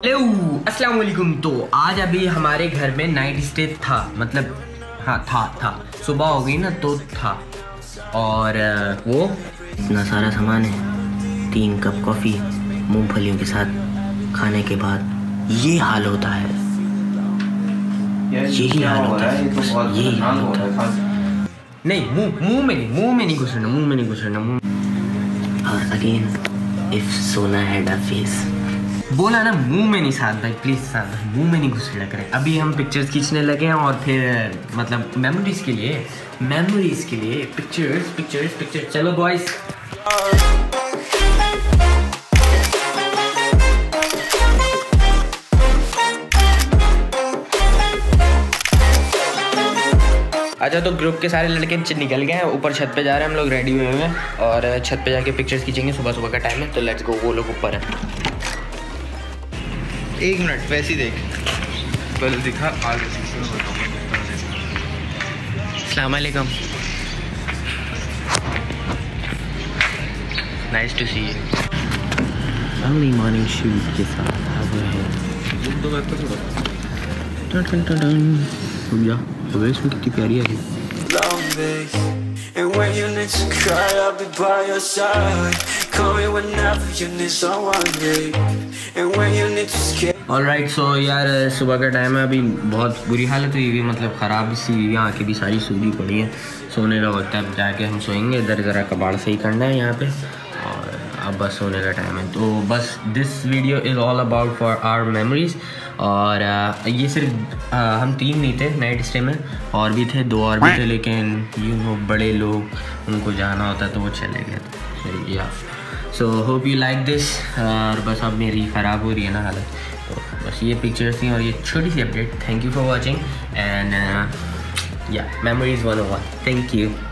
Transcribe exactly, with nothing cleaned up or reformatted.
Hello अस्सलाम वालेकुम। तो आज अभी हमारे घर में नाइट स्टे था, मतलब हाँ था था सुबह हो गई ना तो था। और वो इतना सारा सामान है, तीन कप कॉफ़ी मूंगफलियों के साथ खाने के बाद ये हाल होता है, यही हाल होता है, यही हाल होता है। नहीं मुंह मुंह में नहीं मुंह में नहीं घुसना मुंह में नहीं घुसना मुंह। और अगेन इफ सोना हैड अ फेस, बोला ना मुंह में नहीं साथ भाई, प्लीज साथ मुंह में नहीं घुसना करें। अभी हम पिक्चर्स खींचने लगे हैं और फिर मतलब मेमोरीज के लिए मेमोरीज के लिए पिक्चर्स पिक्चर्स पिक्चर्स। चलो बॉयज, अच्छा तो ग्रुप के सारे लड़के निकल गए हैं, ऊपर छत पे जा रहे हैं हम लोग, रेडी हुए हुए हैं और छत पे जाके पिक्चर्स खींचेंगे। सुबह सुबह का टाइम है तो लेट्स गो। वो लोग ऊपर है। एक मिनट वैसे ही देख, पहले दिखा आगे से। अस्सलाम वालेकुम, nice to see you. Early morning shoes के साथ हाजिर है। तो मैं तो थोड़ा टन टन टन टन रुक जा, तो इसमें कितनी प्यारी है। And when you need to cry, I'll be by your side. Call me whenever you need someone, babe. And when you need to escape. Alright so यार सुबह का टाइम है, अभी बहुत बुरी हालत हुई हुई, मतलब ख़राब सी यहाँ की भी सारी सूजी पड़ी है। सोने का वक्त है, जाके हम सोएंगे। इधर ज़रा कबाड़ सही करना है यहाँ पे, और अब बस सोने का टाइम है। तो बस this video is all about for our memories. और uh, ये सिर्फ uh, हम तीन नहीं थे नाइट स्टे में, और भी थे, दो और भी थे, लेकिन यू नो बड़े लोग उनको जाना होता तो वो चले गए थे। Yeah so hope you like this. और बस अब मेरी ख़राब हो रही है ना हालत, तो बस ये पिक्चर्स थी और ये छोटी सी update. Thank you for watching and yeah memories one o one. Thank you.